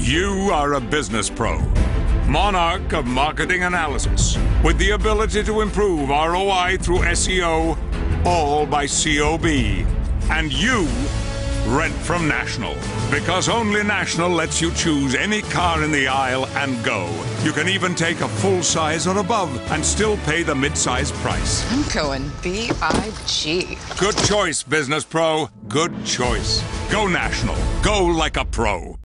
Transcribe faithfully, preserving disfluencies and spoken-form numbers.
You are a business pro, monarch of marketing analysis, with the ability to improve R O I through S E O, all by C O B. And you rent from National, because only National lets you choose any car in the aisle and go. You can even take a full size or above and still pay the mid-size price. I'm going B I G. Good choice, business pro. Good choice. Go National. Go like a pro.